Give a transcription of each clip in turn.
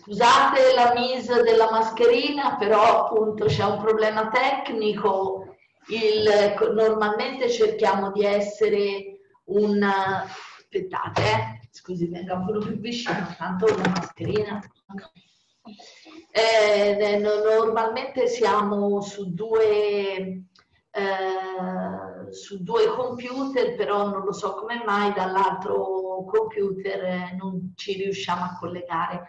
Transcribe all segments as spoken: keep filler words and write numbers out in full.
Scusate la mise della mascherina, però appunto c'è un problema tecnico. Il, normalmente cerchiamo di essere un... Aspettate, eh. Scusi, venga un po' più vicino, tanto la mascherina. Eh, no, normalmente siamo su due, eh, su due computer, però non lo so come mai dall'altro computer eh, non ci riusciamo a collegare.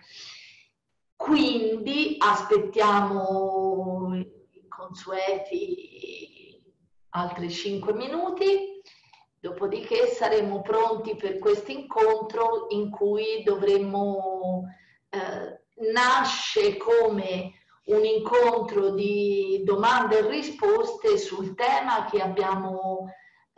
Quindi aspettiamo i consueti altri cinque minuti, dopodiché saremo pronti per questo incontro in cui dovremmo, eh, nasce come un incontro di domande e risposte sul tema che abbiamo,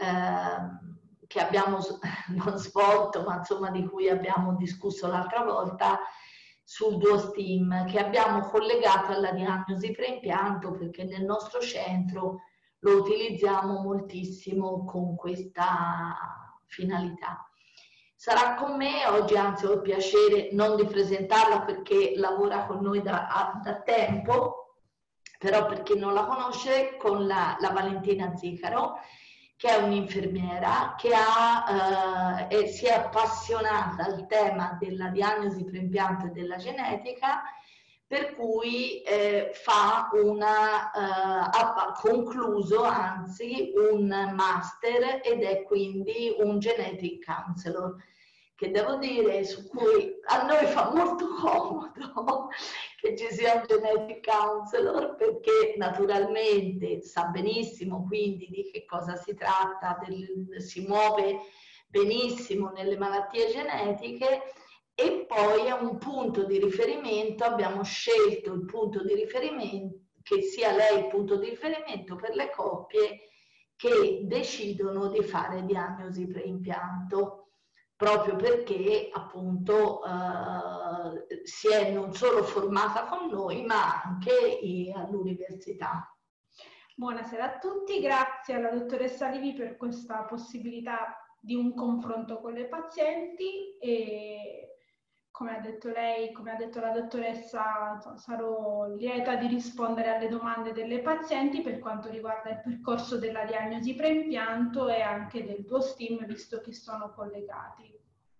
eh, che abbiamo non svolto, ma insomma di cui abbiamo discusso l'altra volta, sul Duo-Steam, che abbiamo collegato alla diagnosi preimpianto perché nel nostro centro lo utilizziamo moltissimo con questa finalità. Sarà con me oggi, anzi ho il piacere non di presentarla perché lavora con noi da, da tempo, però per chi non la conosce, con la, la Valentina Zicaro, che è un'infermiera che ha, eh, e si è appassionata al tema della diagnosi preimpianto e della genetica, per cui eh, fa una, eh, ha concluso anzi un master ed è quindi un genetic counselor, che devo dire su cui a noi fa molto comodo che ci sia un genetic counselor, perché naturalmente sa benissimo quindi di che cosa si tratta, del, si muove benissimo nelle malattie genetiche, e poi è un punto di riferimento, abbiamo scelto il punto di riferimento, che sia lei il punto di riferimento per le coppie che decidono di fare diagnosi preimpianto, proprio perché appunto eh, si è non solo formata con noi ma anche all'università. Buonasera a tutti, grazie alla dottoressa Livi per questa possibilità di un confronto con le pazienti e come ha detto lei, come ha detto la dottoressa, insomma, sarò lieta di rispondere alle domande delle pazienti per quanto riguarda il percorso della diagnosi preimpianto e anche del Duo-Steam, visto che sono collegati.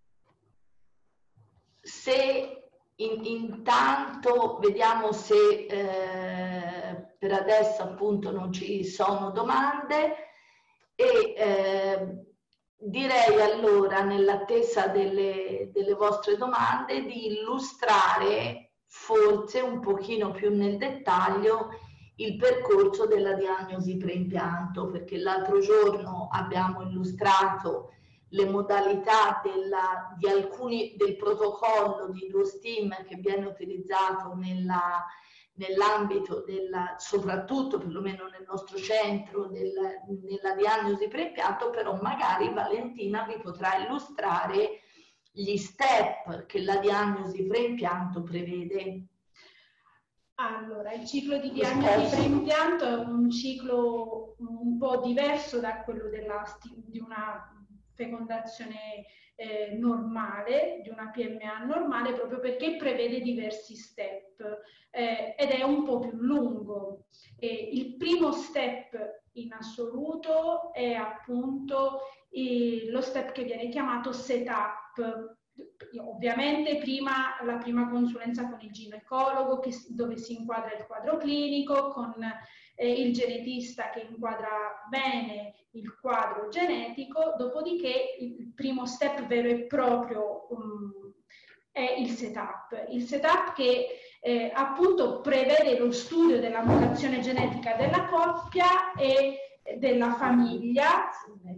Se in, intanto vediamo se eh, per adesso appunto non ci sono domande e eh, direi allora, nell'attesa delle, delle vostre domande, di illustrare forse un pochino più nel dettaglio il percorso della diagnosi preimpianto, perché l'altro giorno abbiamo illustrato le modalità della, di alcuni, del protocollo di Duo-Steam che viene utilizzato nella, nell'ambito della, soprattutto perlomeno nel nostro centro, del, nella diagnosi preimpianto, però magari Valentina vi potrà illustrare gli step che la diagnosi preimpianto prevede. Allora, il ciclo di diagnosi preimpianto è un ciclo un po' diverso da quello della, di una fecondazione eh, normale, di una P M A normale, proprio perché prevede diversi step eh, ed è un po' più lungo. Eh, il primo step in assoluto è appunto eh, lo step che viene chiamato setup. Ovviamente prima la prima consulenza con il ginecologo che, dove si inquadra il quadro clinico, con eh, il genetista che inquadra bene il quadro genetico, dopodiché il primo step vero e proprio um, è il setup. Il setup che eh, appunto prevede lo studio della mutazione genetica della coppia e della famiglia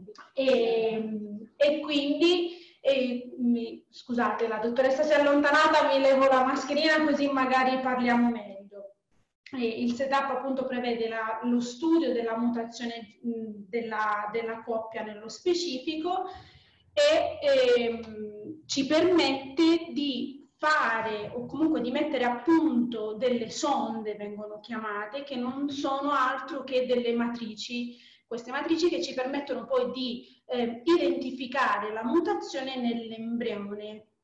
e, e quindi E, mi, scusate, la dottoressa si è allontanata, mi levo la mascherina così magari parliamo meglio. E il setup appunto prevede la, lo studio della mutazione mh, della, della coppia nello specifico e ehm, ci permette di fare o comunque di mettere a punto delle sonde, vengono chiamate, che non sono altro che delle matrici. Queste matrici che ci permettono poi di eh, identificare la mutazione nell'embrione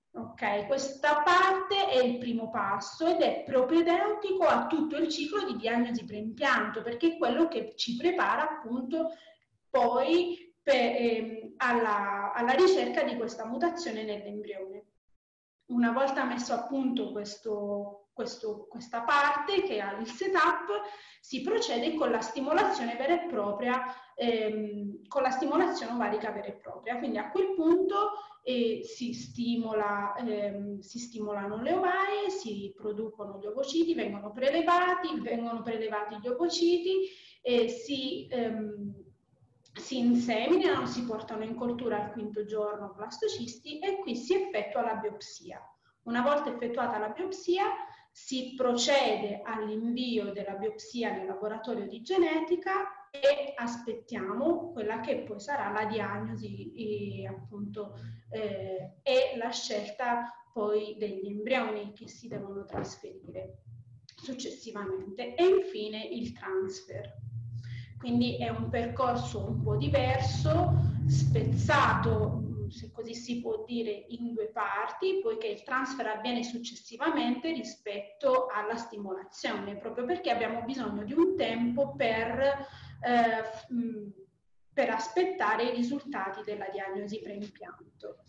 Ok, questa parte è il primo passo ed è propedeutico a tutto il ciclo di diagnosi preimpianto, perché è quello che ci prepara appunto poi per, ehm, alla, alla ricerca di questa mutazione nell'embrione. Una volta messo a punto questo, questo, questa parte che ha il setup, si procede con la stimolazione vera e propria, ehm, con la stimolazione ovarica vera e propria. Quindi a quel punto eh, si, stimola, ehm, si stimolano le ovaie, si producono gli ovociti, vengono prelevati, vengono prelevati gli ovociti e si... Ehm, si inseminano, si portano in coltura al quinto giorno blastocisti e qui si effettua la biopsia. Una volta effettuata la biopsia si procede all'invio della biopsia nel laboratorio di genetica e aspettiamo quella che poi sarà la diagnosi e, appunto, eh, e la scelta poi degli embrioni che si devono trasferire successivamente e infine il transfer. Quindi è un percorso un po' diverso, spezzato, se così si può dire, in due parti, poiché il transfer avviene successivamente rispetto alla stimolazione, proprio perché abbiamo bisogno di un tempo per, eh, per aspettare i risultati della diagnosi preimpianto.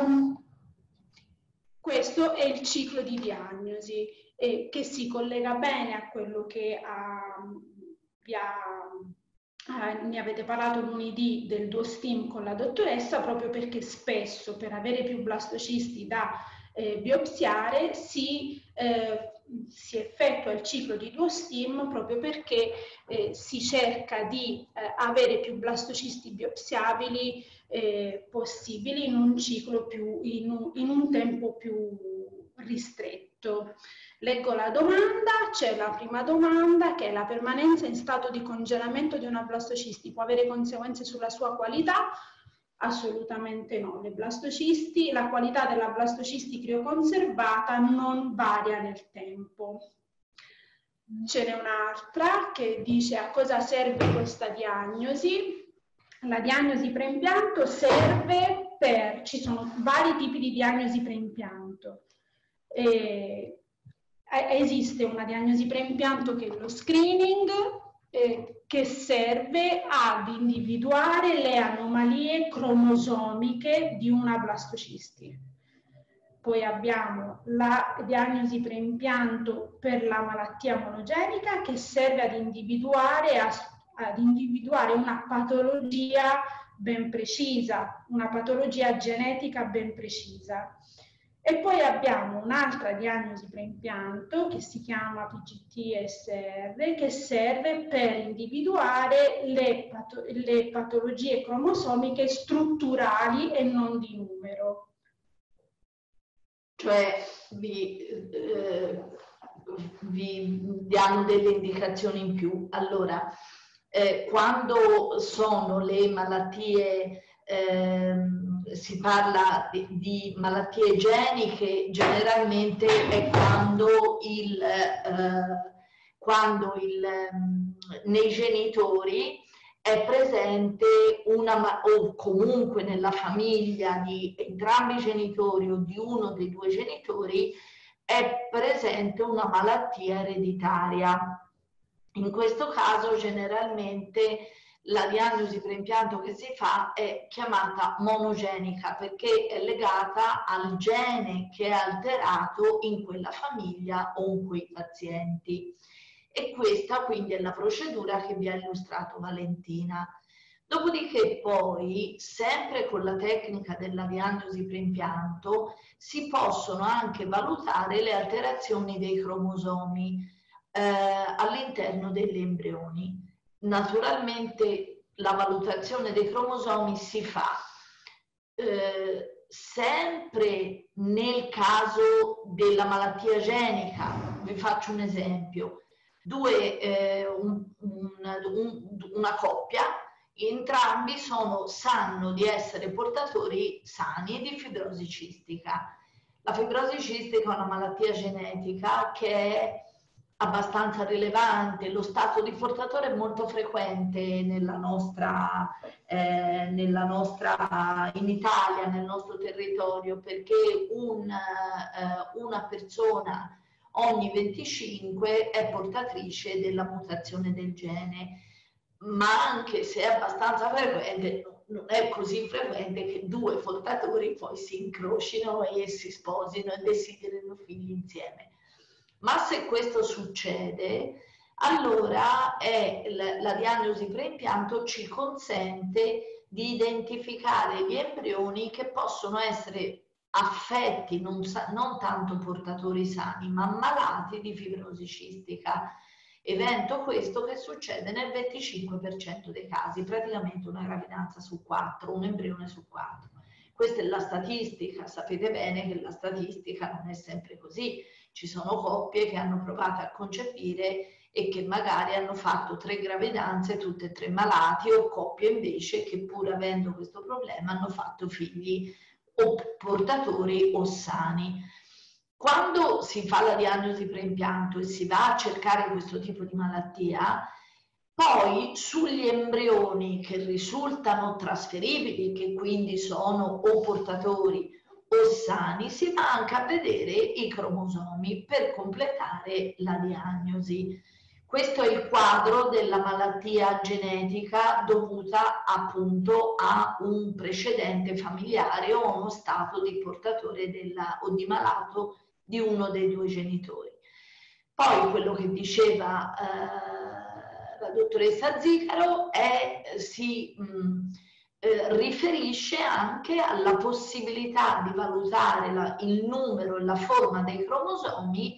Questo è il ciclo di diagnosi eh, che si collega bene a quello che ha, vi ha Uh, ne avete parlato lunedì del duostim con la dottoressa, proprio perché spesso per avere più blastocisti da eh, biopsiare si, eh, si effettua il ciclo di duostim proprio perché eh, si cerca di eh, avere più blastocisti biopsiabili eh, possibili in un ciclo più, in un, in un tempo più ristretto. Leggo la domanda, c'è la prima domanda che è: la permanenza in stato di congelamento di una blastocisti può avere conseguenze sulla sua qualità? Assolutamente no. Le blastocisti, la qualità della blastocisti crioconservata non varia nel tempo. Ce n'è un'altra che dice: a cosa serve questa diagnosi? La diagnosi preimpianto serve per, ci sono vari tipi di diagnosi preimpianto. Eh, esiste una diagnosi preimpianto che è lo screening, eh, che serve ad individuare le anomalie cromosomiche di una blastocisti. Poi abbiamo la diagnosi preimpianto per la malattia monogenica che serve ad individuare, ad individuare una patologia ben precisa, una patologia genetica ben precisa. E poi abbiamo un'altra diagnosi preimpianto che si chiama P G T S R che serve per individuare le, pato le patologie cromosomiche strutturali e non di numero. Cioè vi, eh, vi danno delle indicazioni in più. Allora, eh, quando sono le malattie, eh, si parla di, di malattie geniche, generalmente è quando, il, eh, quando il, nei genitori è presente una, o comunque nella famiglia di entrambi i genitori o di uno dei due genitori, è presente una malattia ereditaria. In questo caso generalmente la diagnosi preimpianto che si fa è chiamata monogenica perché è legata al gene che è alterato in quella famiglia o in quei pazienti. E questa quindi è la procedura che vi ha illustrato Valentina. Dopodiché poi, sempre con la tecnica della diagnosi preimpianto, si possono anche valutare le alterazioni dei cromosomi eh, all'interno degli embrioni. Naturalmente la valutazione dei cromosomi si fa eh, sempre nel caso della malattia genica. Vi faccio un esempio. Due, eh, un, un, un, una coppia, entrambi sono, sanno di essere portatori sani di fibrosi cistica. La fibrosi cistica è una malattia genetica che è abbastanza rilevante. Lo stato di portatore è molto frequente nella nostra, eh, nella nostra, in Italia, nel nostro territorio, perché un, eh, una persona ogni venticinque è portatrice della mutazione del gene, ma anche se è abbastanza frequente, non è così frequente che due portatori poi si incrocino e si sposino e desiderino figli insieme. Ma se questo succede, allora è la, la diagnosi preimpianto ci consente di identificare gli embrioni che possono essere affetti, non, non tanto portatori sani, ma malati di fibrosi cistica. Evento questo che succede nel venticinque per cento dei casi, praticamente una gravidanza su quattro, un embrione su quattro. Questa è la statistica, sapete bene che la statistica non è sempre così. Ci sono coppie che hanno provato a concepire e che magari hanno fatto tre gravidanze, tutte e tre malati, o coppie invece che pur avendo questo problema hanno fatto figli o portatori o sani. Quando si fa la diagnosi preimpianto e si va a cercare questo tipo di malattia, poi sugli embrioni che risultano trasferibili, che quindi sono o portatori o sani, si va anche a vedere i cromosomi per completare la diagnosi. Questo è il quadro della malattia genetica dovuta appunto a un precedente familiare o uno stato di portatore della, o di malato di uno dei due genitori. Poi quello che diceva eh, la dottoressa Zicaro è si mh, eh, riferisce anche alla possibilità di valutare la, il numero e la forma dei cromosomi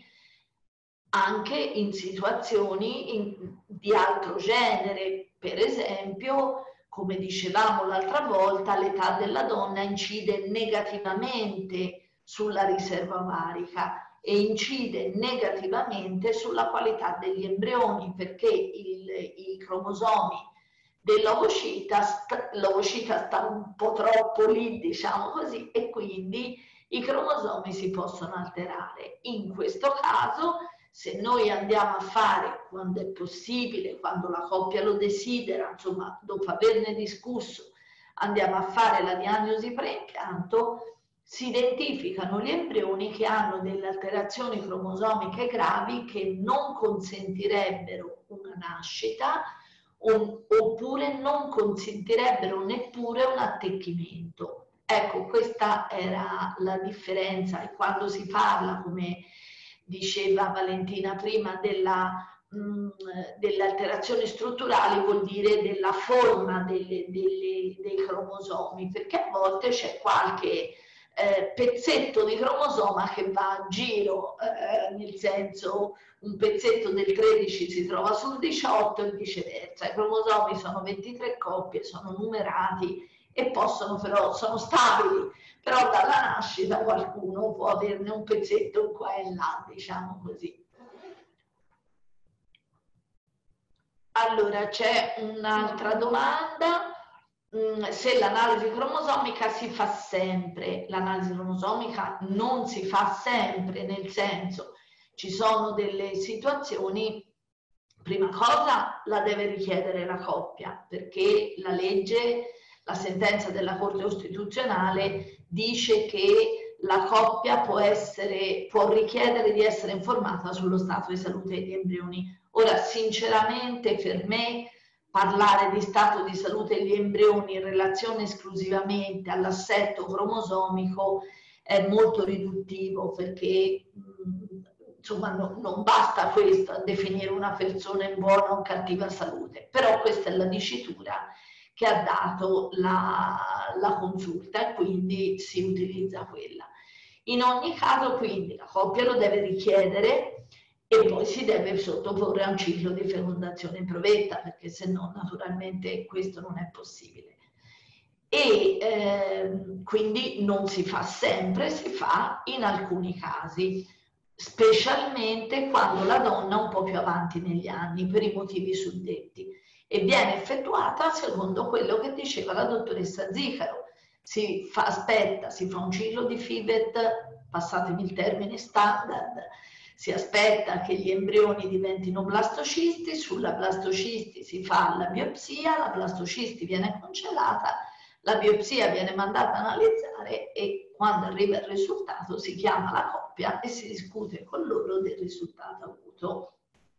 anche in situazioni in, di altro genere. Per esempio, come dicevamo l'altra volta, l'età della donna incide negativamente sulla riserva ovarica e incide negativamente sulla qualità degli embrioni, perché il, i cromosomi dell'ovocita sta, l'ovocita sta un po' troppo lì, diciamo così, e quindi i cromosomi si possono alterare. In questo caso, se noi andiamo a fare, quando è possibile, quando la coppia lo desidera, insomma, dopo averne discusso, andiamo a fare la diagnosi preimpianto, si identificano gli embrioni che hanno delle alterazioni cromosomiche gravi che non consentirebbero una nascita o, oppure non consentirebbero neppure un attecchimento. Ecco, questa era la differenza. E quando si parla, come diceva Valentina prima, della delle alterazioni strutturali, vuol dire della forma delle, delle, dei cromosomi, perché a volte c'è qualche eh, pezzetto di cromosoma che va a giro, eh, nel senso un pezzetto del tredici si trova sul diciotto e viceversa. I cromosomi sono ventitré coppie, sono numerati e possono però, sono stabili, però dalla nascita qualcuno può averne un pezzetto qua e là, diciamo così. Allora, c'è un'altra domanda. Se l'analisi cromosomica si fa sempre. L'analisi cromosomica non si fa sempre, nel senso, ci sono delle situazioni, prima cosa la deve richiedere la coppia, perché la legge, la sentenza della Corte Costituzionale dice che la coppia può, essere, può richiedere di essere informata sullo stato di salute degli embrioni. Ora, sinceramente, per me parlare di stato di salute degli embrioni in relazione esclusivamente all'assetto cromosomico è molto riduttivo, perché insomma no, non basta questo a definire una persona in buona o cattiva salute, però questa è la dicitura che ha dato la, la consulta e quindi si utilizza quella. In ogni caso, quindi, la coppia lo deve richiedere e poi si deve sottoporre a un ciclo di fecondazione in provetta, perché se no naturalmente questo non è possibile. E eh, quindi non si fa sempre, si fa in alcuni casi, specialmente quando la donna è un po' più avanti negli anni, per i motivi suddetti, e viene effettuata secondo quello che diceva la dottoressa Zicaro. Si fa, aspetta, si fa un ciclo di F I V E T, passatemi il termine standard, Si aspetta che gli embrioni diventino blastocisti, sulla blastocisti si fa la biopsia, la blastocisti viene congelata, la biopsia viene mandata a analizzare e quando arriva il risultato si chiama la coppia e si discute con loro del risultato avuto.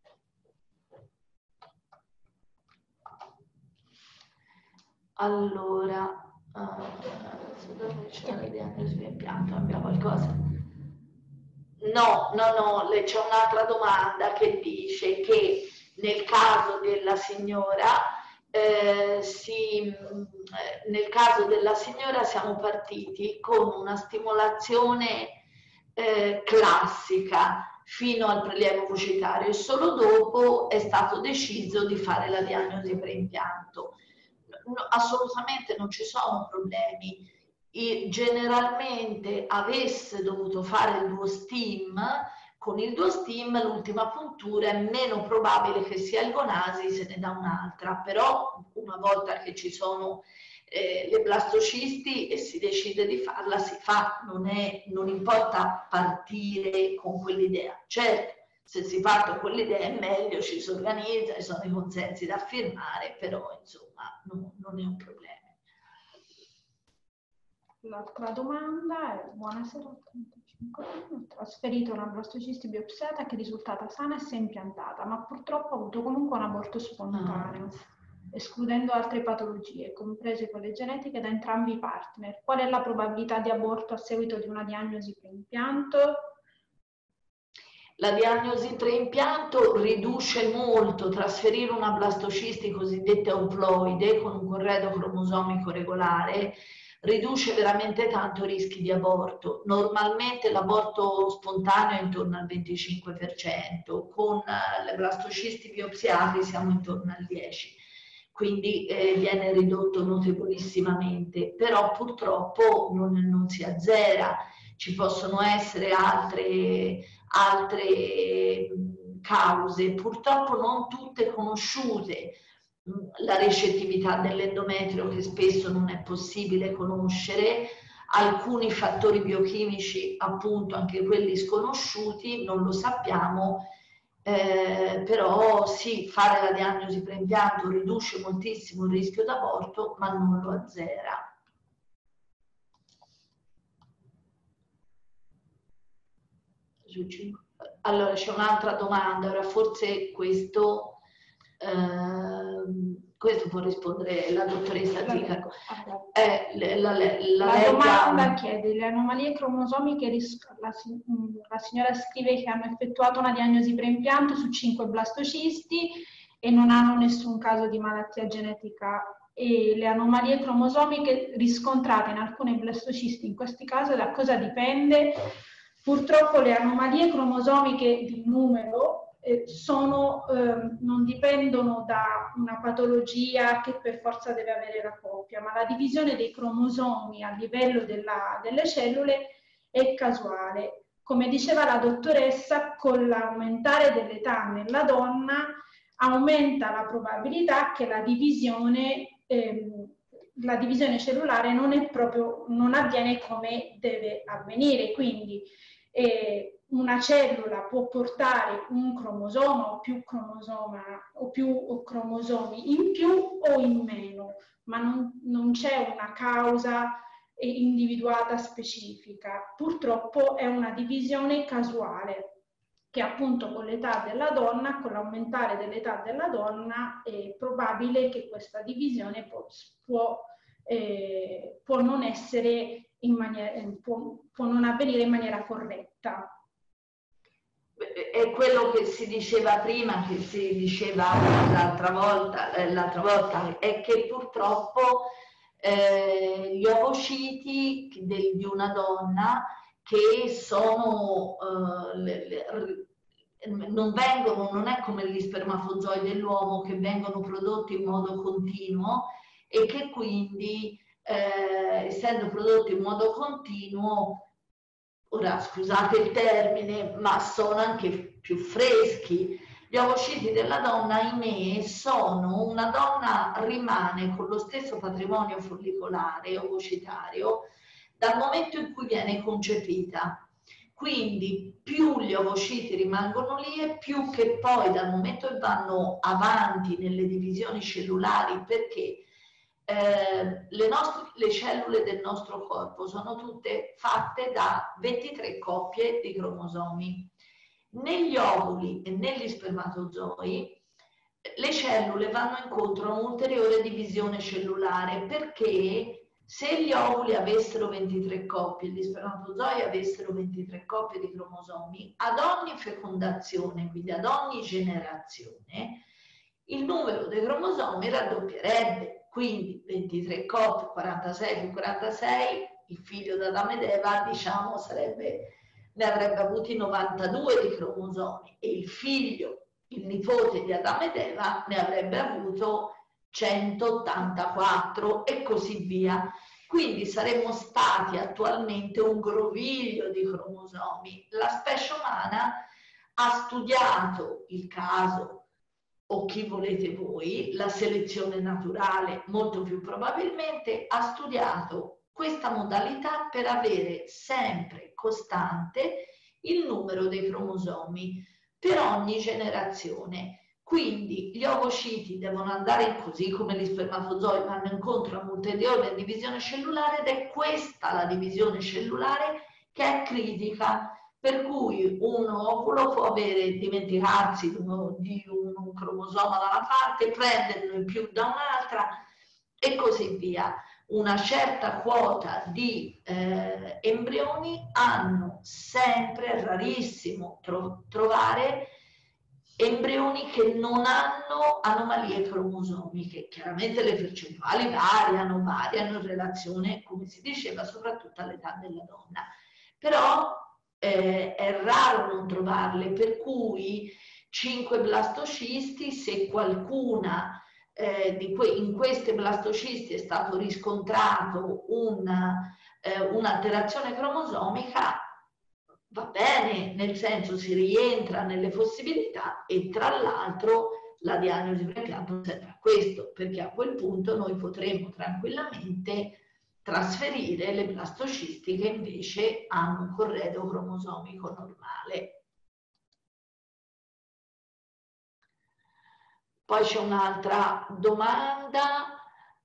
Allora, uh, dove c'è la diagnosi di impianto? Abbia qualcosa? No, no, no, c'è un'altra domanda che dice che nel caso della signora, eh, si, nel caso della signora siamo partiti con una stimolazione eh, classica fino al prelievo vocitario e solo dopo è stato deciso di fare la diagnosi preimpianto. No, assolutamente non ci sono problemi. E generalmente avesse dovuto fare il duostim, con il duostim l'ultima puntura è meno probabile che sia il gonasi, se ne dà un'altra, però una volta che ci sono eh, le blastocisti e si decide di farla, si fa, non, è, non importa partire con quell'idea. Certo, se si parte con quell'idea è meglio, ci si organizza, ci sono i consensi da firmare, però insomma no, non è un problema. L'altra domanda è: buonasera, trentacinque anni, ho trasferito una blastocisti biopsiata che è risultata sana e si è impiantata, ma purtroppo ha avuto comunque un aborto spontaneo, escludendo altre patologie, comprese quelle genetiche, da entrambi i partner. Qual è la probabilità di aborto a seguito di una diagnosi preimpianto? La diagnosi preimpianto riduce molto. Trasferire una blastocisti cosiddetta euploide con un corredo cromosomico regolare riduce veramente tanto i rischi di aborto. Normalmente l'aborto spontaneo è intorno al venticinque per cento, con le blastocisti biopsiate siamo intorno al dieci per cento, quindi eh, viene ridotto notevolissimamente, però purtroppo non, non si azzera. Ci possono essere altre, altre cause, purtroppo non tutte conosciute. La recettività dell'endometrio, che spesso non è possibile conoscere, alcuni fattori biochimici, appunto anche quelli sconosciuti, non lo sappiamo, eh, però sì, fare la diagnosi preimpianto riduce moltissimo il rischio d'aborto, ma non lo azzera. Allora c'è un'altra domanda, ora forse questo... Uh, questo può rispondere la dottoressa Zica. Eh, la, la, la, la domanda chiede: le anomalie cromosomiche, la, la signora scrive che hanno effettuato una diagnosi preimpianto su cinque blastocisti e non hanno nessun caso di malattia genetica, e le anomalie cromosomiche riscontrate in alcune blastocisti in questi casi da cosa dipende? Purtroppo le anomalie cromosomiche di numero Sono, eh, non dipendono da una patologia che per forza deve avere la coppia, ma la divisione dei cromosomi a livello della, delle cellule è casuale. Come diceva la dottoressa, con l'aumentare dell'età nella donna aumenta la probabilità che la divisione, ehm, la divisione cellulare non è proprio, non avviene come deve avvenire, quindi eh, una cellula può portare un cromosoma o più cromosoma o più cromosomi in più o in meno, ma non, non c'è una causa individuata specifica. Purtroppo è una divisione casuale che appunto con l'età della donna, con l'aumentare dell'età della donna, è probabile che questa divisione può, può, eh, può non essere in maniera, può, può non avvenire in maniera corretta. È quello che si diceva prima, che si diceva l'altra volta, eh, l'altra volta, è che purtroppo eh, gli ovociti del, di una donna che sono, eh, le, le, non vengono, non è come gli spermatozoi dell'uomo che vengono prodotti in modo continuo e che quindi, eh, essendo prodotti in modo continuo, ora scusate il termine, ma sono anche più freschi. Gli ovociti della donna, ahimè, sono, una donna rimane con lo stesso patrimonio follicolare ovocitario dal momento in cui viene concepita. Quindi più gli ovociti rimangono lì e più che poi dal momento che vanno avanti nelle divisioni cellulari, perché eh, le, nostre, le cellule del nostro corpo sono tutte fatte da ventitré coppie di cromosomi. Negli ovuli e negli spermatozoi le cellule vanno incontro a un'ulteriore divisione cellulare, perché se gli ovuli avessero ventitré coppie e gli spermatozoi avessero ventitré coppie di cromosomi, ad ogni fecondazione, quindi ad ogni generazione, il numero dei cromosomi raddoppierebbe, quindi ventitré coppie, quarantasei più quarantasei, il figlio di Adamo ed Eva, diciamo, sarebbe, ne avrebbe avuti novantadue di cromosomi, e il figlio, il nipote di Adamo ed Eva, ne avrebbe avuto centottantaquattro e così via. Quindi saremmo stati attualmente un groviglio di cromosomi. La specie umana ha studiato il caso, o chi volete voi, la selezione naturale molto più probabilmente, ha studiato questa modalità per avere sempre costante il numero dei cromosomi per ogni generazione. Quindi gli ovociti devono andare, così come gli spermatozoi vanno incontro a un'ulteriore divisione cellulare, ed è questa la divisione cellulare che è critica, per cui un ovulo può avere, dimenticarsi di, uno, di un, un cromosoma da una parte, prenderlo in più da un'altra e così via. Una certa quota di eh, embrioni hanno sempre, è rarissimo tro trovare embrioni che non hanno anomalie cromosomiche. Chiaramente le percentuali variano, variano in relazione, come si diceva, soprattutto all'età della donna, però eh, è raro non trovarle, per cui cinque blastocisti, se qualcuna eh, di que in queste blastocisti è stato riscontrato un'alterazione un cromosomica, va bene, nel senso si rientra nelle possibilità, e tra l'altro la diagnosi preimpianto serve a questo, perché a quel punto noi potremo tranquillamente trasferire le blastocisti che invece hanno un corredo cromosomico normale. Poi c'è un'altra domanda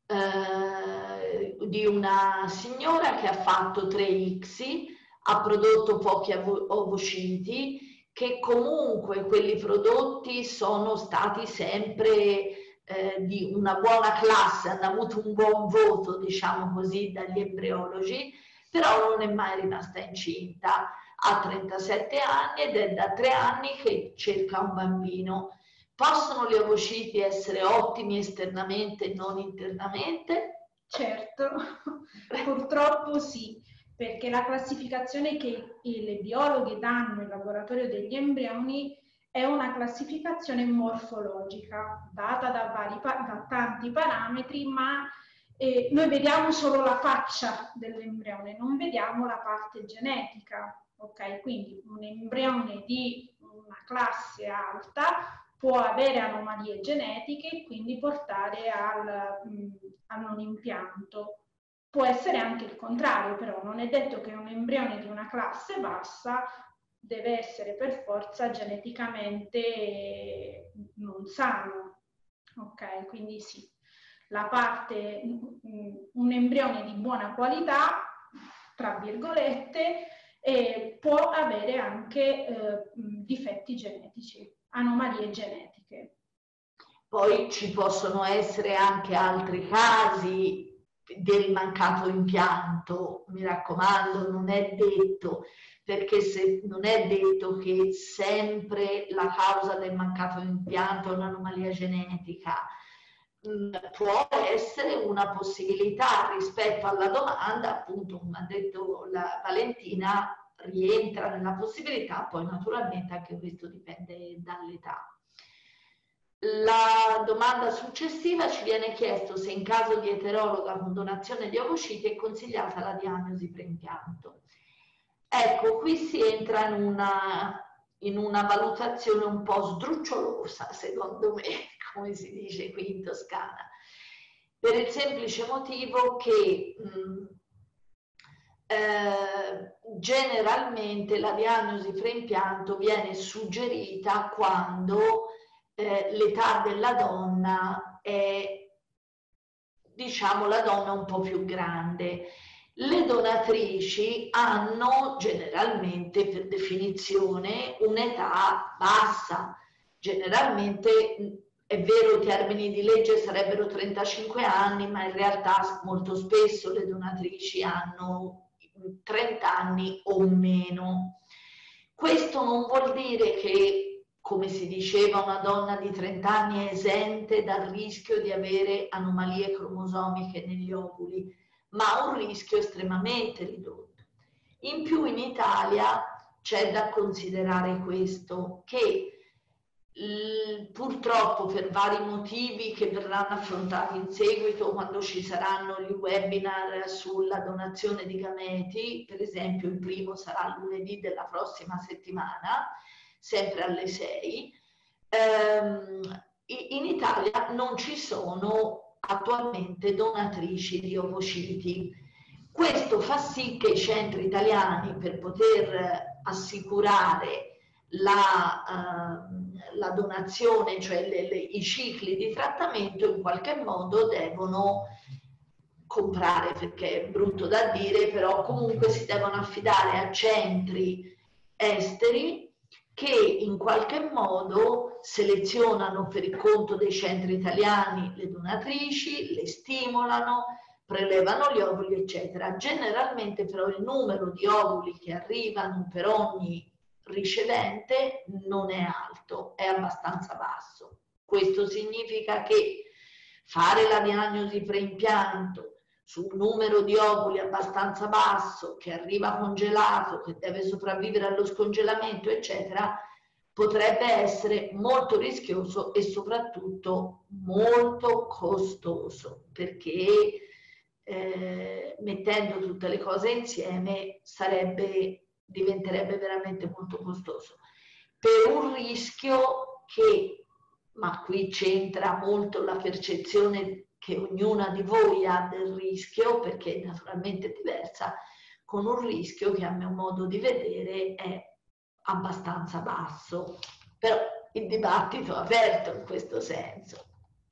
eh, di una signora che ha fatto tre I C S I, ha prodotto pochi ovociti, che comunque quelli prodotti sono stati sempre eh, di una buona classe, hanno avuto un buon voto, diciamo così, dagli embriologi, però non è mai rimasta incinta. Ha trentasette anni ed è da tre anni che cerca un bambino. Possono gli ovociti essere ottimi esternamente e non internamente? Certo, purtroppo sì, perché la classificazione che le biologhe danno in laboratorio degli embrioni è una classificazione morfologica, data da, vari, da tanti parametri, ma eh, noi vediamo solo la faccia dell'embrione, non vediamo la parte genetica. Ok, quindi un embrione di una classe alta può avere anomalie genetiche e quindi portare al, mh, a non impianto. Può essere anche il contrario, però non è detto che un embrione di una classe bassa deve essere per forza geneticamente non sano. Ok, quindi sì, la parte, un embrione di buona qualità, tra virgolette, eh, può avere anche eh, difetti genetici, anomalie genetiche. Poi ci possono essere anche altri casi del mancato impianto, mi raccomando, non è detto, perché se non è detto che sempre la causa del mancato impianto è un'anomalia genetica. Può essere una possibilità rispetto alla domanda, appunto, come ha detto la Valentina, rientra nella possibilità, poi naturalmente anche questo dipende dall'età. La domanda successiva ci viene chiesto se in caso di eterologa con donazione di ovociti è consigliata la diagnosi preimpianto. Ecco, qui si entra in una, in una valutazione un po' sdrucciolosa, secondo me, come si dice qui in Toscana, per il semplice motivo che mh, eh, generalmente la diagnosi preimpianto viene suggerita quando eh, l'età della donna è, diciamo, la donna un po' più grande. Le donatrici hanno generalmente, per definizione, un'età bassa. Generalmente, è vero, i termini di legge sarebbero trentacinque anni, ma in realtà molto spesso le donatrici hanno trenta anni o meno. Questo non vuol dire che, come si diceva, una donna di trenta anni è esente dal rischio di avere anomalie cromosomiche negli ovuli, ma ha un rischio estremamente ridotto. In più in Italia c'è da considerare questo, che purtroppo per vari motivi che verranno affrontati in seguito quando ci saranno gli webinar sulla donazione di gameti, per esempio il primo sarà lunedì della prossima settimana, sempre alle sei, ehm, in Italia non ci sono attualmente donatrici di ovociti. Questo fa sì che i centri italiani, per poter assicurare la, uh, la donazione, cioè le, le, i cicli di trattamento, in qualche modo devono comprare, perché è brutto da dire, però comunque si devono affidare a centri esteri che in qualche modo selezionano per il conto dei centri italiani le donatrici, le stimolano, prelevano gli ovuli, eccetera. Generalmente però il numero di ovuli che arrivano per ogni ricevente non è alto, è abbastanza basso. Questo significa che fare la diagnosi preimpianto su un numero di ovuli abbastanza basso, che arriva congelato, che deve sopravvivere allo scongelamento, eccetera, potrebbe essere molto rischioso e soprattutto molto costoso, perché eh, mettendo tutte le cose insieme sarebbe, diventerebbe veramente molto costoso. Per un rischio che, ma qui c'entra molto la percezione che ognuna di voi ha del rischio, perché è naturalmente diversa, con un rischio che a mio modo di vedere è abbastanza basso, però il dibattito è aperto in questo senso.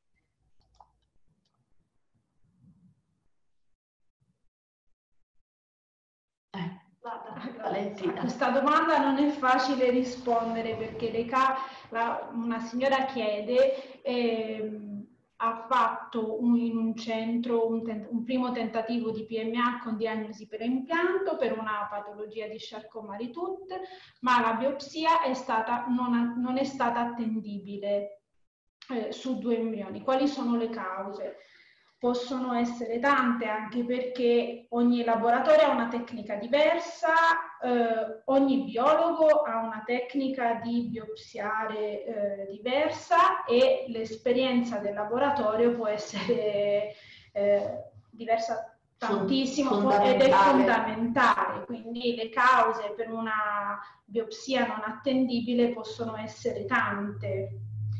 Eh, vada, Valentina. A questa domanda non è facile rispondere, perché le ca la, una signora chiede eh, ha fatto un, in un centro un, un primo tentativo di P M A con diagnosi per impianto per una patologia di Charcot-Marie-Tooth, ma la biopsia è stata, non, non è stata attendibile eh, su due embrioni. Quali sono le cause? Possono essere tante, anche perché ogni laboratorio ha una tecnica diversa, eh, ogni biologo ha una tecnica di biopsiare eh, diversa e l'esperienza del laboratorio può essere eh, diversa tantissimo ed è fondamentale. Quindi le cause per una biopsia non attendibile possono essere tante.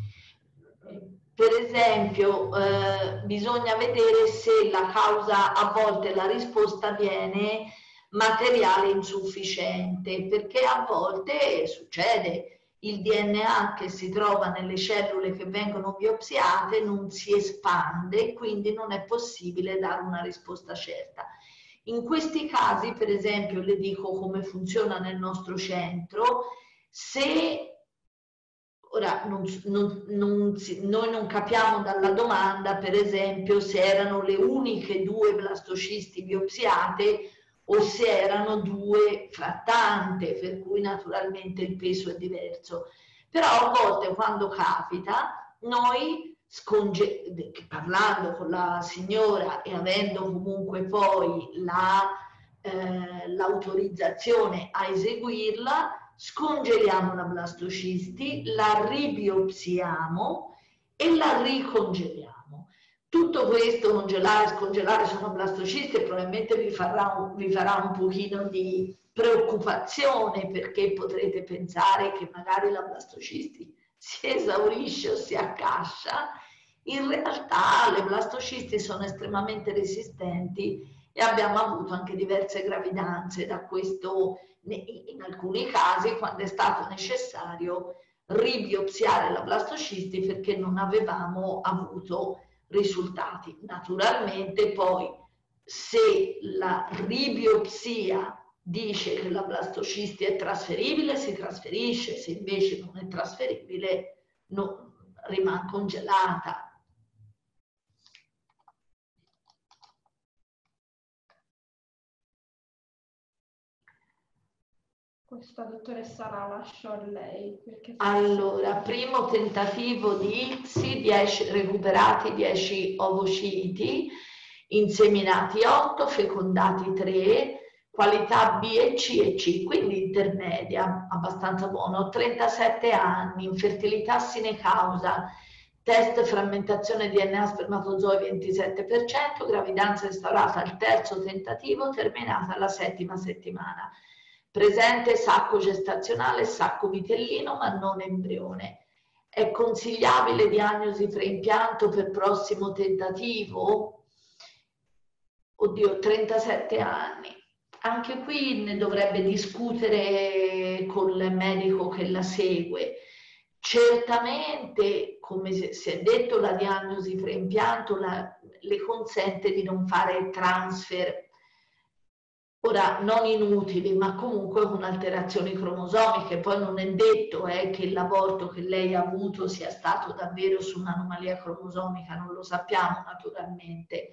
Per esempio, eh, bisogna vedere se la causa, a volte la risposta viene materiale insufficiente, perché a volte succede il D N A che si trova nelle cellule che vengono biopsiate non si espande, quindi non è possibile dare una risposta certa. In questi casi, per esempio, le dico come funziona nel nostro centro, se ora non, non, non si, noi non capiamo dalla domanda, per esempio, se erano le uniche due blastocisti biopsiate o se erano due fra tante, per cui naturalmente il peso è diverso. Però a volte quando capita, noi sconge parlando con la signora e avendo comunque poi la, eh, l'autorizzazione a eseguirla, scongeliamo la blastocisti, la ribiopsiamo e la ricongeliamo. Tutto questo, congelare e scongelare, sono blastocisti e probabilmente vi farà, un, vi farà un pochino di preoccupazione, perché potrete pensare che magari la blastocisti si esaurisce o si accascia. In realtà le blastocisti sono estremamente resistenti e abbiamo avuto anche diverse gravidanze da questo, in alcuni casi quando è stato necessario ribiopsiare la blastocisti perché non avevamo avuto risultati. Naturalmente poi se la ribiopsia dice che la blastocisti è trasferibile, si trasferisce, se invece non è trasferibile no, rimane congelata. Questa dottoressa la lascio a lei. Perché allora, primo tentativo di I C S I, dieci, recuperati dieci ovociti, inseminati otto, fecondati tre, qualità B e C e C, quindi intermedia, abbastanza buono, trentasette anni, infertilità sine causa, test frammentazione D N A spermatozoi ventisette per cento, gravidanza instaurata al terzo tentativo, terminata alla settima settimana. Presente sacco gestazionale, sacco vitellino, ma non embrione. È consigliabile diagnosi preimpianto per prossimo tentativo? Oddio, trentasette anni. Anche qui ne dovrebbe discutere con il medico che la segue. Certamente, come si è detto, la diagnosi preimpianto la, le consente di non fare transfer, ora non inutili, ma comunque con alterazioni cromosomiche. Poi non è detto eh, che l'aborto che lei ha avuto sia stato davvero su un'anomalia cromosomica, non lo sappiamo naturalmente.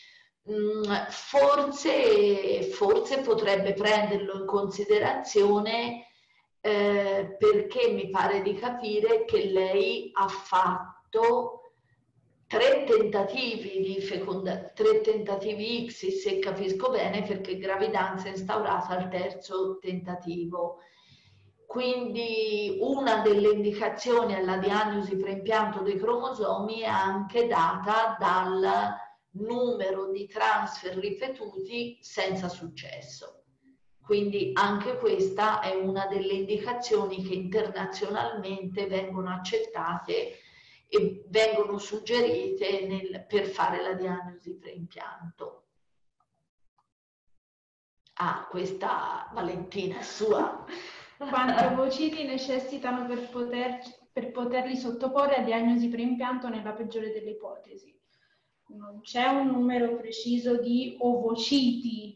Forse, forse potrebbe prenderlo in considerazione eh, perché mi pare di capire che lei ha fatto tre tentativi di fecondazione, tre tentativi I C S I, se capisco bene, perché gravidanza instaurata al terzo tentativo. Quindi una delle indicazioni alla diagnosi preimpianto dei cromosomi è anche data dal numero di transfer ripetuti senza successo. Quindi anche questa è una delle indicazioni che internazionalmente vengono accettate e vengono suggerite nel, per fare la diagnosi preimpianto. Ah, questa Valentina è sua. Quanti ovociti necessitano per, poter, per poterli sottoporre a diagnosi preimpianto nella peggiore delle ipotesi? Non c'è un numero preciso di ovociti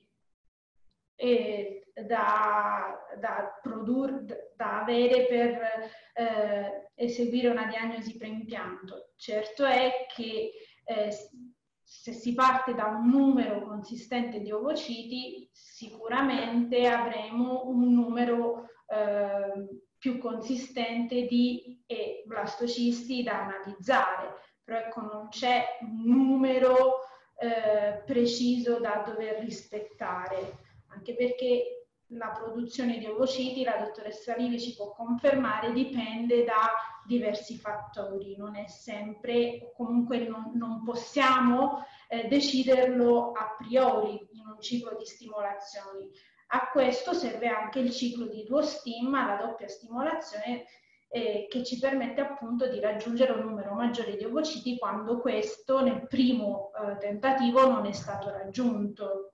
eh, da, da, produrre, da avere per eh, eseguire una diagnosi preimpianto. Certo è che eh, se si parte da un numero consistente di ovociti, sicuramente avremo un numero eh, più consistente di eh, blastocisti da analizzare. Però ecco, non c'è un numero eh, preciso da dover rispettare, anche perché la produzione di ovociti, la dottoressa Livi ci può confermare, dipende da diversi fattori, non è sempre, comunque non, non possiamo eh, deciderlo a priori in un ciclo di stimolazioni. A questo serve anche il ciclo di duostim, la doppia stimolazione, Eh, che ci permette appunto di raggiungere un numero maggiore di ovociti quando questo nel primo eh, tentativo non è stato raggiunto.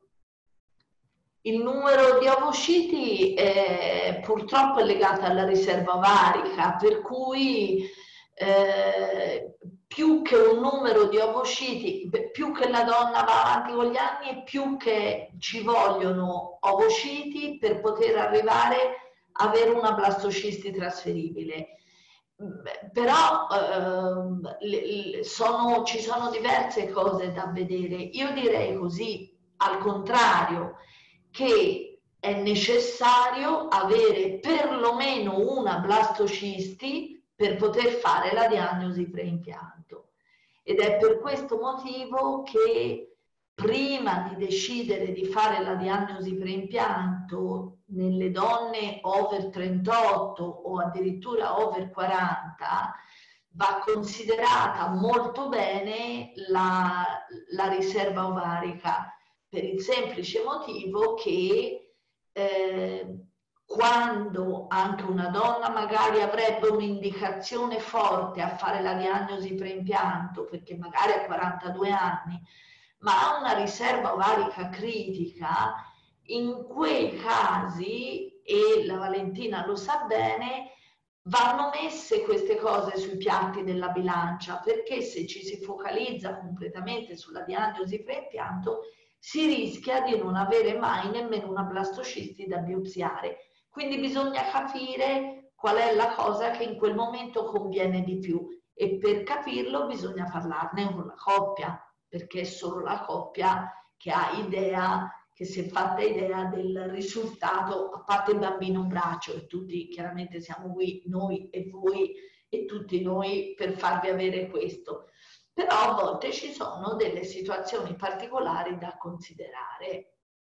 Il numero di ovociti è, purtroppo è legato alla riserva ovarica, per cui eh, più che un numero di ovociti, più che la donna va avanti con gli anni, più che ci vogliono ovociti per poter arrivare a avere una blastocisti trasferibile. Però eh, le, le, sono, ci sono diverse cose da vedere. Io direi così, al contrario, che è necessario avere perlomeno una blastocisti per poter fare la diagnosi preimpianto. Ed è per questo motivo che prima di decidere di fare la diagnosi preimpianto nelle donne over trentotto o addirittura over quaranta va considerata molto bene la, la riserva ovarica, per il semplice motivo che eh, quando anche una donna magari avrebbe un'indicazione forte a fare la diagnosi preimpianto, perché magari ha quarantadue anni, ma ha una riserva ovarica critica, in quei casi, e la Valentina lo sa bene, vanno messe queste cose sui piatti della bilancia, perché se ci si focalizza completamente sulla diagnosi preimpianto si rischia di non avere mai nemmeno una blastocisti da biopsiare. Quindi bisogna capire qual è la cosa che in quel momento conviene di più, e per capirlo bisogna parlarne con la coppia, perché è solo la coppia che ha idea, che si è fatta idea del risultato, a parte il bambino in braccio, e tutti chiaramente siamo qui, noi e voi e tutti noi, per farvi avere questo. Però a volte ci sono delle situazioni particolari da considerare.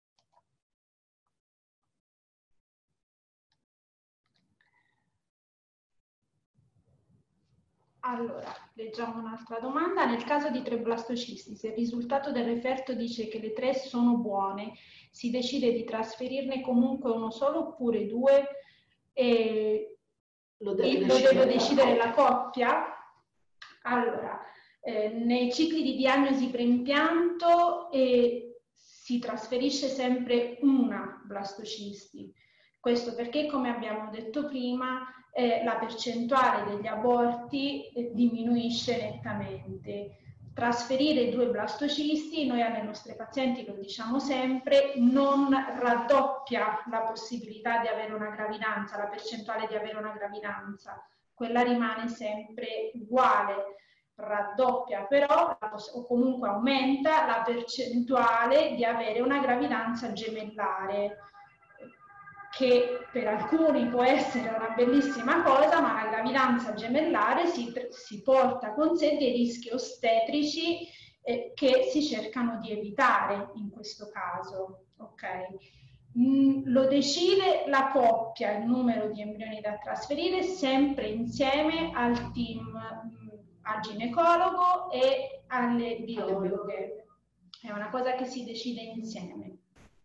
Allora, leggiamo un'altra domanda. Nel caso di tre blastocisti, se il risultato del referto dice che le tre sono buone, si decide di trasferirne comunque uno solo oppure due? E Lo deve lo decidere, deve decidere la coppia? Allora, eh, nei cicli di diagnosi preimpianto eh, si trasferisce sempre una blastocisti. Questo perché, come abbiamo detto prima, eh, la percentuale degli aborti eh, diminuisce nettamente. Trasferire due blastocisti, noi alle nostre pazienti lo diciamo sempre, non raddoppia la possibilità di avere una gravidanza, la percentuale di avere una gravidanza, quella rimane sempre uguale, raddoppia però o comunque aumenta la percentuale di avere una gravidanza gemellare, che per alcuni può essere una bellissima cosa, ma la gravidanza gemellare si, si porta con sé dei rischi ostetrici eh, che si cercano di evitare in questo caso. Okay? Mm, lo decide la coppia il numero di embrioni da trasferire, sempre insieme al team, mm, al ginecologo e alle biologhe. È una cosa che si decide insieme.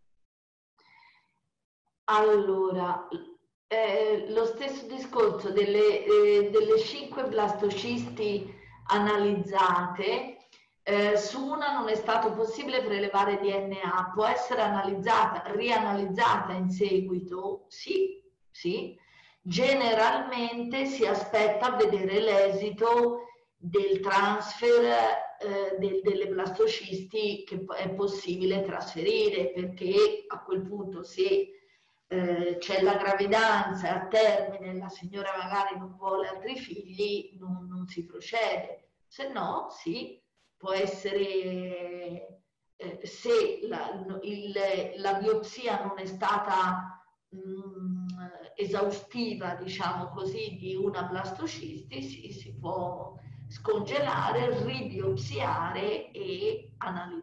Allora, eh, lo stesso discorso delle, eh, delle cinque blastocisti analizzate, eh, su una non è stato possibile prelevare D N A, può essere analizzata, rianalizzata in seguito? Sì, sì. Generalmente si aspetta a vedere l'esito del transfer eh, del, delle blastocisti che è possibile trasferire, perché a quel punto se eh, c'è la gravidanza a termine, la signora magari non vuole altri figli, non, non si procede. Se no, sì, può essere, eh, se la, il, la biopsia non è stata mh, esaustiva, diciamo così, di una blastocisti, sì, si può scongelare, ribiopsiare e analizzare.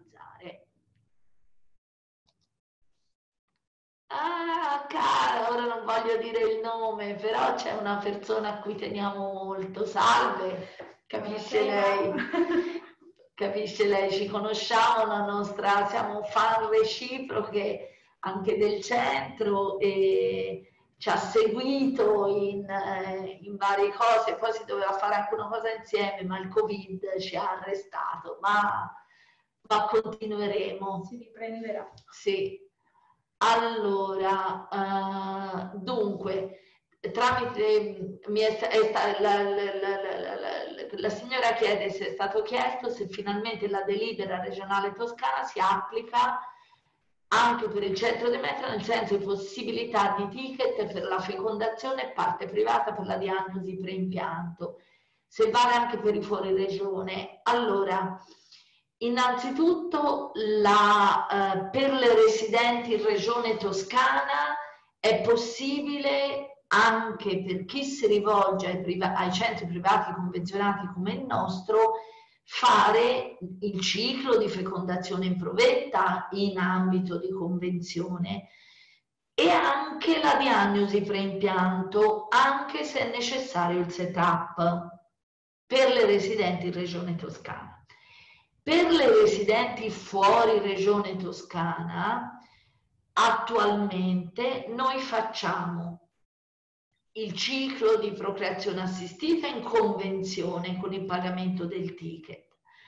Ah, cara, ora non voglio dire il nome, però c'è una persona a cui teniamo molto. Salve, capisce lei? Capisce lei, ci conosciamo, la nostra, siamo fan reciproche anche del centro e ci ha seguito in, eh, in varie cose, poi si doveva fare anche una cosa insieme, ma il Covid ci ha arrestato, ma, ma continueremo. Si riprenderà. Sì. Allora, uh, dunque, tramite mi è, è, la, la, la, la, la signora chiede se è stato chiesto se finalmente la delibera regionale toscana si applica anche per il centro di Metro, nel senso di possibilità di ticket per la fecondazione e parte privata per la diagnosi preimpianto, se vale anche per i fuori regione. Allora, innanzitutto la, eh, per le residenti in regione toscana è possibile, anche per chi si rivolge ai, priva- ai centri privati convenzionati come il nostro, fare il ciclo di fecondazione in provetta in ambito di convenzione e anche la diagnosi preimpianto, anche se è necessario il setup per le residenti in regione toscana. Per le residenti fuori regione toscana, attualmente noi facciamo il ciclo di procreazione assistita in convenzione con il pagamento del ticket,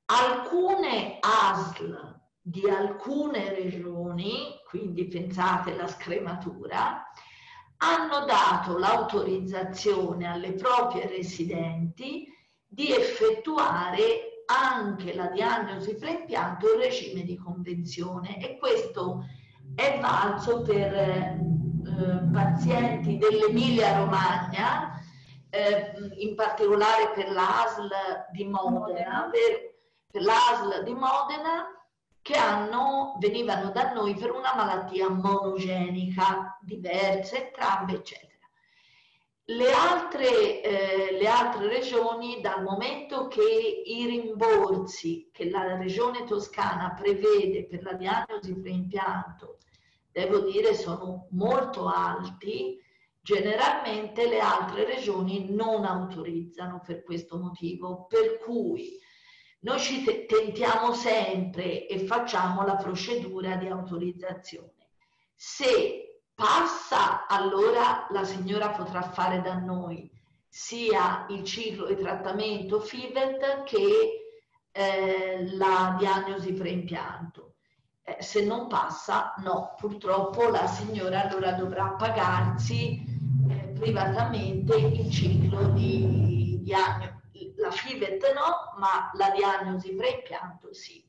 Alcune A S L di alcune regioni, quindi pensate alla scrematura, hanno dato l'autorizzazione alle proprie residenti di effettuare anche la diagnosi preimpianto in regime di convenzione, e questo è valso per eh, pazienti dell'Emilia Romagna, eh, in particolare per l'A S L di Modena, per, per l'A S L di Modena, che hanno, venivano da noi per una malattia monogenica, diverse, entrambe, eccetera. Le altre, eh, le altre regioni, dal momento che i rimborsi che la regione toscana prevede per la diagnosi preimpianto, devo dire, sono molto alti, generalmente le altre regioni non autorizzano per questo motivo, per cui noi ci tentiamo sempre e facciamo la procedura di autorizzazione. Se passa, allora la signora potrà fare da noi sia il ciclo di trattamento F I V E T che eh, la diagnosi preimpianto. Eh, se non passa, no, purtroppo la signora allora dovrà pagarsi eh, privatamente il ciclo di diagnosi. La F I V E T no, ma la diagnosi preimpianto sì.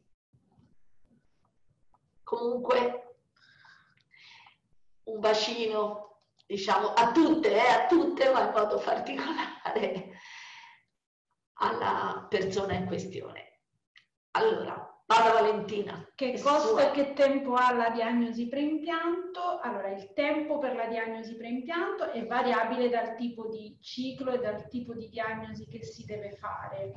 Comunque, un bacino, diciamo, a tutte, eh, a tutte, ma in modo particolare alla persona in questione. Allora, vada Valentina. Che costo e che tempo ha la diagnosi preimpianto? Allora, il tempo per la diagnosi preimpianto è variabile dal tipo di ciclo e dal tipo di diagnosi che si deve fare.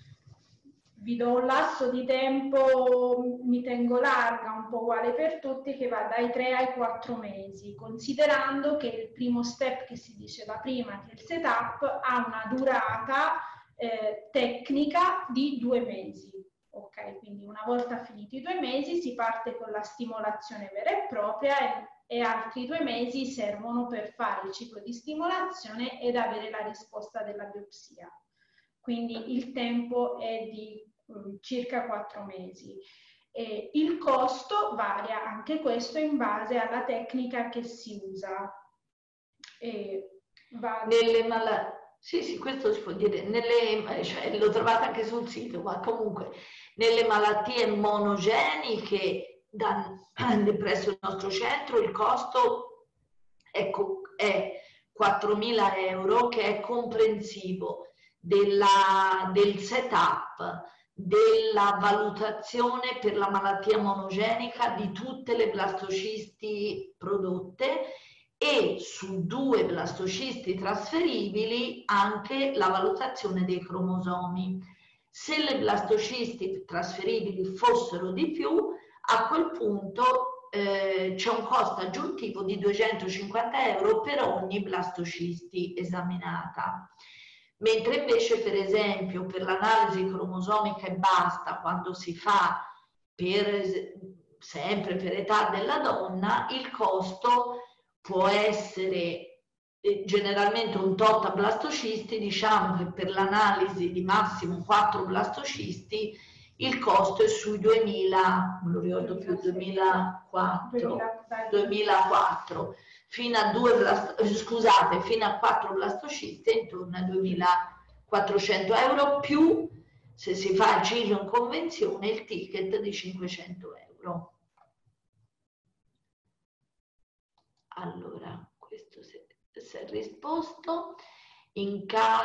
Vi do un lasso di tempo, mi tengo larga, un po' uguale per tutti, che va dai tre ai quattro mesi, considerando che il primo step che si diceva prima, che il setup, ha una durata eh, tecnica di due mesi. Ok, quindi una volta finiti i due mesi si parte con la stimolazione vera e propria e, e altri due mesi servono per fare il ciclo di stimolazione ed avere la risposta della biopsia. Quindi il tempo è di um, circa quattro mesi. E il costo varia anche questo in base alla tecnica che si usa. E va... Nelle malattie... Sì, sì, questo si può dire, nelle, cioè, l'ho trovata anche sul sito, ma comunque nelle malattie monogeniche da, presso il nostro centro il costo è, è quattromila euro, che è comprensivo della, del setup, della valutazione per la malattia monogenica di tutte le blastocisti prodotte, e su due blastocisti trasferibili anche la valutazione dei cromosomi. Se le blastocisti trasferibili fossero di più, a quel punto eh, c'è un costo aggiuntivo di duecentocinquanta euro per ogni blastocisti esaminata. Mentre invece, per esempio, per l'analisi cromosomica e basta, quando si fa per, sempre per età della donna, il costo può essere eh, generalmente un tot blastocisti. Diciamo che per l'analisi di massimo quattro blastocisti il costo è sui duemila, non lo ricordo più, duemilaquattro, duemilaquattro, fino a due blast, scusate, fino a quattro blastocisti è intorno a duemilaquattrocento euro, più se si fa il ciclo in convenzione il ticket di cinquecento euro. Allora, questo si è risposto. In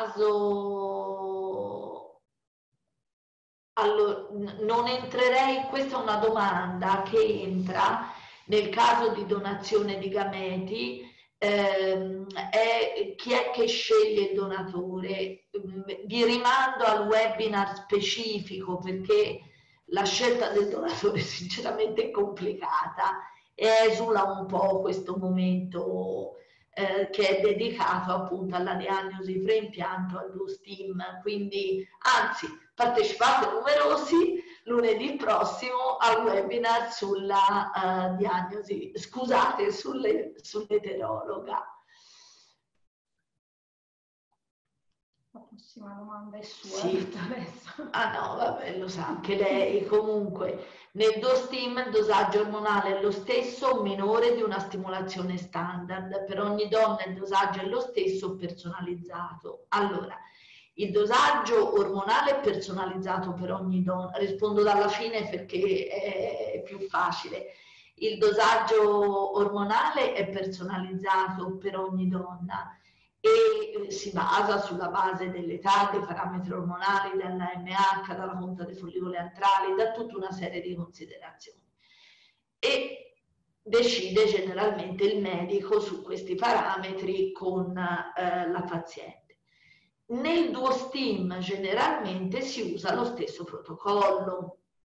caso... Allora, non entrerei, questa è una domanda che entra nel caso di donazione di gameti, ehm, è chi è che sceglie il donatore. Vi rimando al webinar specifico, perché la scelta del donatore sinceramente è complicata. Esula un po' questo momento eh, che è dedicato appunto alla diagnosi preimpianto, allo STEAM, quindi anzi partecipate numerosi lunedì prossimo al webinar sulla uh, diagnosi, scusate, sulle, sull'eterologa. La prossima domanda è sua. Sì. Ah no, vabbè, lo sa anche lei. Comunque, nel DOSTIM il dosaggio ormonale è lo stesso o minore di una stimolazione standard. Per ogni donna il dosaggio è lo stesso, personalizzato. Allora, il dosaggio ormonale è personalizzato per ogni donna. Rispondo dalla fine perché è più facile. Il dosaggio ormonale è personalizzato per ogni donna e si basa sulla base dell'età, dei parametri ormonali, dall'A M H, dalla conta dei follicoli antrali, da tutta una serie di considerazioni. E decide generalmente il medico su questi parametri con eh, la paziente. Nel DuoStim generalmente si usa lo stesso protocollo,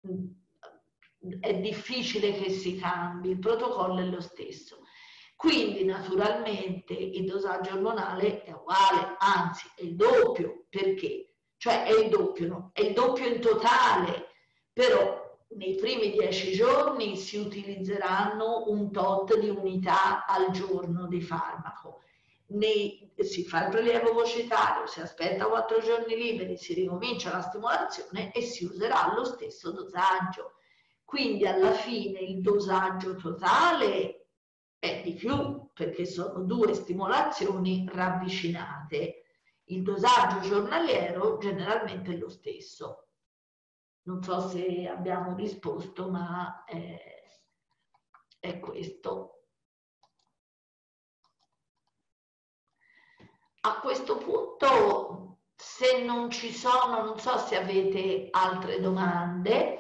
è difficile che si cambi, il protocollo è lo stesso. Quindi naturalmente il dosaggio ormonale è uguale, anzi è il doppio. Perché? Cioè è il doppio, no? È il doppio in totale, però nei primi dieci giorni si utilizzeranno un tot di unità al giorno di farmaco. Nei, si fa il prelievo vocitario, si aspetta quattro giorni liberi, si ricomincia la stimolazione e si userà lo stesso dosaggio. Quindi alla fine il dosaggio totale è di più, perché sono due stimolazioni ravvicinate. Il dosaggio giornaliero generalmente è lo stesso. Non so se abbiamo risposto, ma è, è questo. A questo punto, se non ci sono, non so se avete altre domande.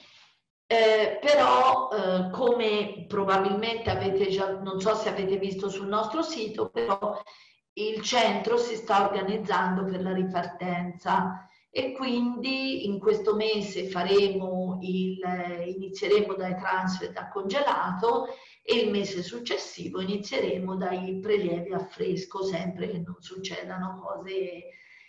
Eh, però eh, come probabilmente avete già, non so se avete visto sul nostro sito, però il centro si sta organizzando per la ripartenza e quindi in questo mese faremo il, inizieremo dai transfer da congelato e il mese successivo inizieremo dai prelievi a fresco, sempre che non succedano cose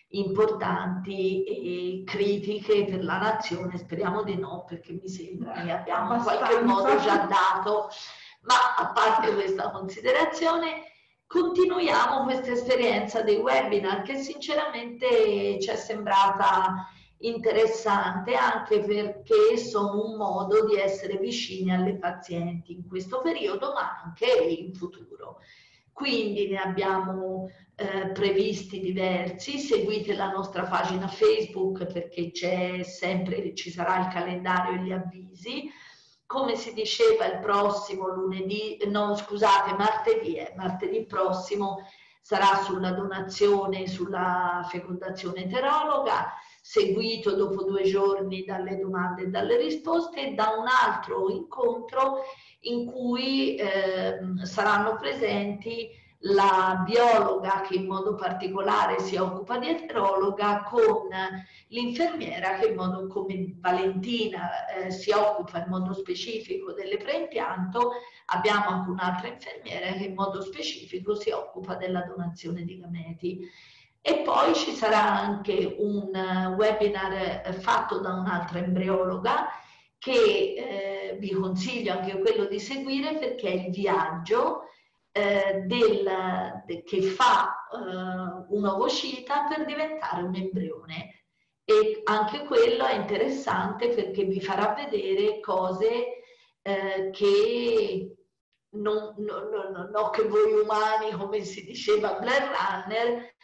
importanti e critiche per la nazione. Speriamo di no, perché mi sembra che abbiamo in qualche modo già dato, ma a parte questa considerazione continuiamo questa esperienza dei webinar che sinceramente ci è sembrata interessante, anche perché sono un modo di essere vicini alle pazienti in questo periodo ma anche in futuro. Quindi ne abbiamo eh, previsti diversi. Seguite la nostra pagina Facebook perché c'è sempre, ci sarà il calendario e gli avvisi. Come si diceva, il prossimo lunedì, no scusate, martedì, eh, martedì prossimo sarà sulla donazione, sulla fecondazione eterologa, seguito dopo due giorni dalle domande e dalle risposte, e da un altro incontro in cui eh, saranno presenti la biologa che in modo particolare si occupa di eterologa con l'infermiera che in modo come Valentina eh, si occupa in modo specifico delle preimpianto. Abbiamo anche un'altra infermiera che in modo specifico si occupa della donazione di gameti. E poi ci sarà anche un webinar fatto da un'altra embriologa che eh, vi consiglio anche quello di seguire, perché è il viaggio eh, del, de, che fa eh, un ovocita per diventare un embrione. E anche quello è interessante perché vi farà vedere cose eh, che non, non, non, non che voi umani, come si diceva Blade Runner,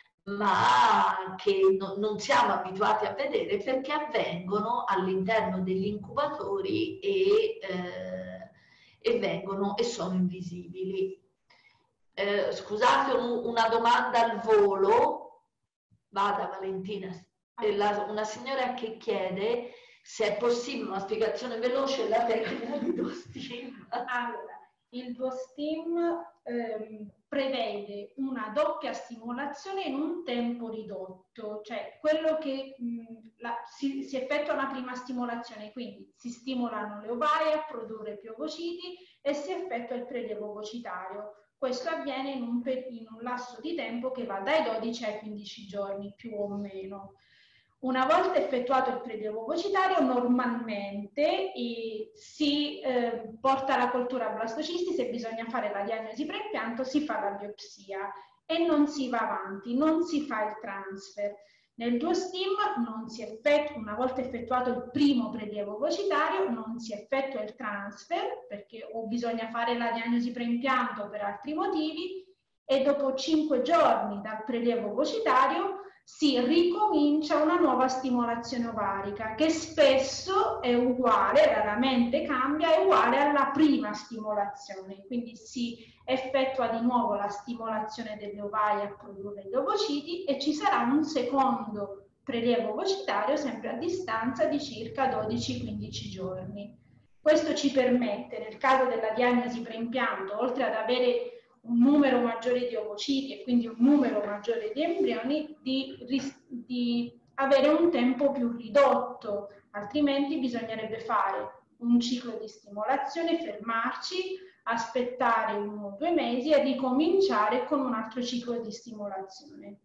ma che no, non siamo abituati a vedere perché avvengono all'interno degli incubatori e, eh, e vengono e sono invisibili. Eh, scusate, un, una domanda al volo. Vada Valentina. La, una signora che chiede se è possibile una spiegazione veloce della tecnica di DuoStim. Allora, il DuoStim ehm, prevede una doppia stimolazione in un tempo ridotto, cioè quello che mh, la, si, si effettua una prima stimolazione, quindi si stimolano le ovaie a produrre più ovociti e si effettua il prelievo vocitario. Questo avviene in un, in un lasso di tempo che va dai dodici ai quindici giorni, più o meno. Una volta effettuato il prelievo vocitario, normalmente eh, si eh, porta alla coltura blastocisti. Se bisogna fare la diagnosi preimpianto, si fa la biopsia. e non si va avanti, non si fa il transfer. Nel duostim non si effettua, una volta effettuato il primo prelievo vocitario, non si effettua il transfer perché o bisogna fare la diagnosi preimpianto per altri motivi, e dopo cinque giorni dal prelievo vocitario si ricomincia una nuova stimolazione ovarica che spesso è uguale, raramente cambia, è uguale alla prima stimolazione. Quindi si effettua di nuovo la stimolazione delle ovaie a produrre gli ovociti e ci sarà un secondo prelievo vocitario sempre a distanza di circa dodici quindici giorni. Questo ci permette, nel caso della diagnosi preimpianto, oltre ad avere un numero maggiore di ovociti e quindi un numero maggiore di embrioni, di, di avere un tempo più ridotto, altrimenti bisognerebbe fare un ciclo di stimolazione, fermarci, aspettare uno o due mesi e ricominciare con un altro ciclo di stimolazione.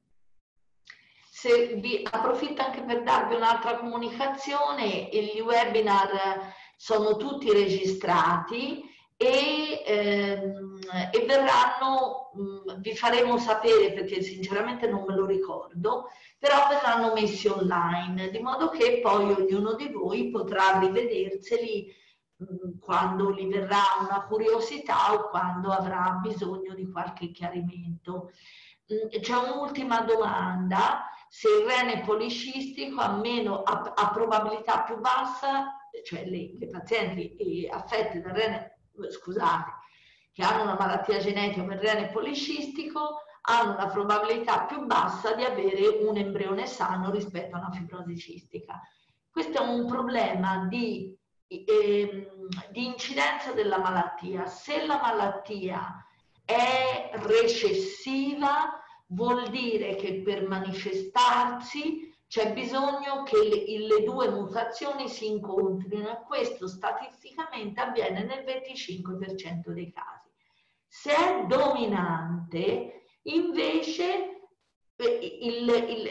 Se vi approfitto anche per darvi un'altra comunicazione, gli webinar sono tutti registrati e, ehm, e verranno, mh, vi faremo sapere perché sinceramente non me lo ricordo, però verranno messi online, di modo che poi ognuno di voi potrà rivederseli mh, quando gli verrà una curiosità o quando avrà bisogno di qualche chiarimento. C'è un'ultima domanda: se il rene è poliscistico ha, meno, ha, ha probabilità più bassa, cioè le, le pazienti affette da rene, scusate, che hanno una malattia genetica per rene poliscistico hanno una probabilità più bassa di avere un embrione sano rispetto a una fibrosi cistica. Questo è un problema di, eh, di incidenza della malattia. Se la malattia è recessiva, vuol dire che per manifestarsi c'è bisogno che le, le due mutazioni si incontrino e questo statisticamente avviene nel venticinque per cento dei casi. Se è dominante, invece, il, il,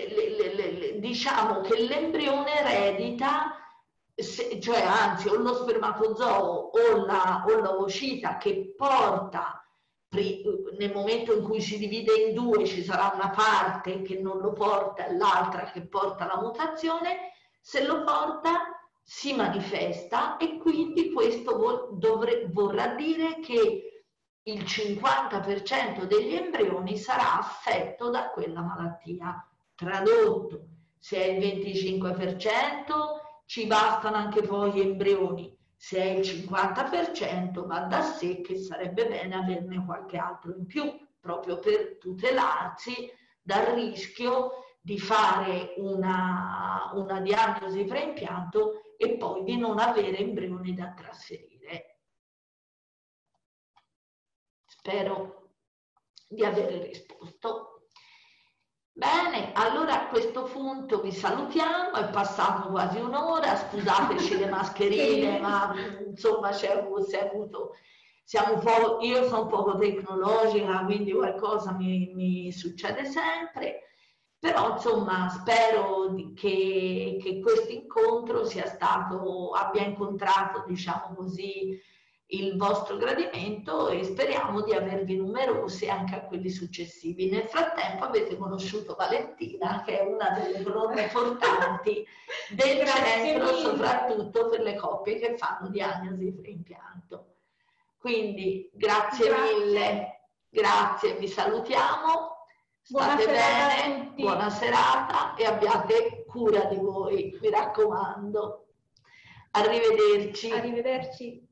il, il, diciamo che l'embrione eredita, se, cioè anzi o lo spermatozoo o la, o l'ovocita che porta, nel momento in cui si divide in due ci sarà una parte che non lo porta e l'altra che porta la mutazione, se lo porta si manifesta e quindi questo dovre, vorrà dire che il cinquanta per cento degli embrioni sarà affetto da quella malattia. Tradotto, se è il venticinque per cento ci bastano anche poi gli embrioni. Se è il cinquanta per cento va da sé che sarebbe bene averne qualche altro in più, proprio per tutelarsi dal rischio di fare una, una diagnosi preimpianto e poi di non avere embrioni da trasferire. Spero di aver risposto. Bene, allora a questo punto vi salutiamo, è passato quasi un'ora, scusateci le mascherine, ma insomma c'è avuto, siamo un po', io sono un poco tecnologica, quindi qualcosa mi, mi succede sempre, però insomma spero che, che questo incontro sia stato, abbia incontrato, diciamo così, il vostro gradimento e speriamo di avervi numerosi anche a quelli successivi. Nel frattempo avete conosciuto Valentina, che è una delle colonne portanti del centro, mille. Soprattutto per le coppie che fanno diagnosi preimpianto. Quindi grazie, grazie mille, grazie, vi salutiamo, state bene, buona serata e abbiate cura di voi, mi raccomando. Arrivederci. Arrivederci.